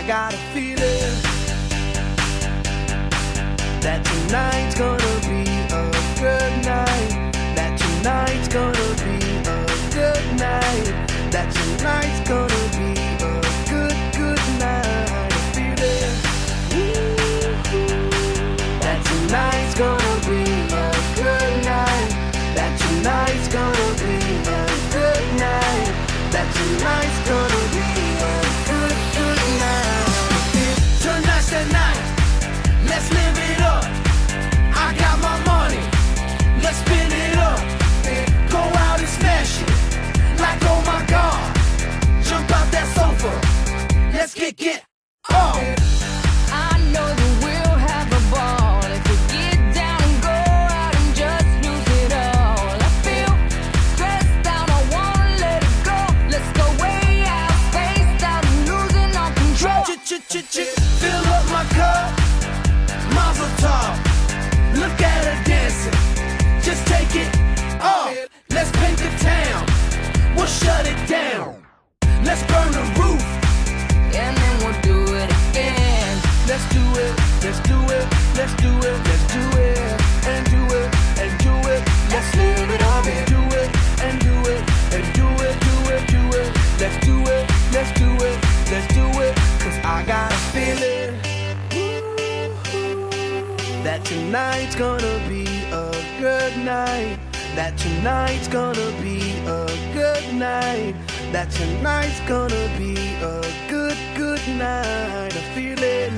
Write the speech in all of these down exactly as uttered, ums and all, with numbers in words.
I got a feeling that tonight's gonna be a good night. That tonight's gonna be a good night. That tonight's gonna be a good, good night. A feeling that tonight's gonna be a good night. That tonight's gonna be a good night. That tonight's gonna be a good, good night. Tonight's the night. Let's live it up. I got my money. Let's spin it up. Go out and smash it. Like oh my God. Jump out that sofa. Let's get get up. I know that we'll have a ball if we get down and go out and just lose it all. I feel stressed out, I wanna let it go. Let's go way out, spaced out, and losing all control. Ch-ch-ch-ch, fill up my cup. Mazel tov. Look at her dancing. Just take it off. Let's paint the town. We'll shut it down. Let's burn the roof. And then we'll do it again. Let's do it, let's do it, let's do it, let's do it, and do it, and do it. Let's live it up and do it, and do it, and do it, do it, do it. Let's do it, let's do it, let's do it. Cause I got a feeling that tonight's gonna be a good night. That tonight's gonna be a good night. That tonight's gonna be a good, good night. A feeling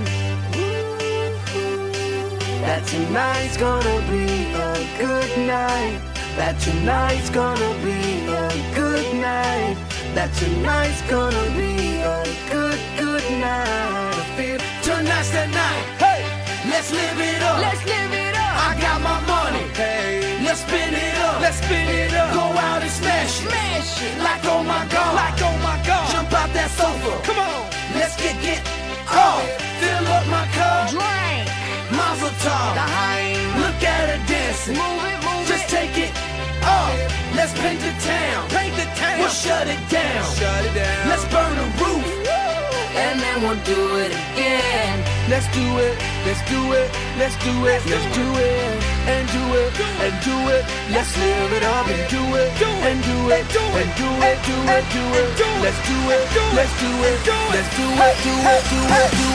that tonight's gonna be a good night. That tonight's gonna be a good night. That tonight's gonna be a good, good night. I feel tonight's the night. Hey, let's live it up. Let's live it up. I got my money. Hey, let's spin it up. Let's spin it up. Go out and smash it. Smash it. Like oh my God. Like oh my God. Jump out that sofa. Come on. Let's get get off. Fill up my cup. Drink. Mazel tov. The hype. Look at her dancing. Move it, move Just it. take it off. Let's paint the town. Paint the town. We'll shut it down. Shut it down. Let's burn the roof. And then we'll do it again. Let's do it, let's do it, let's do it, let's do it, and do it, and do it. Let's live it up and do it, and do it, and do it, do it, do it. Let's do it, let's do it, let's do it, do it, do it, do it, do it.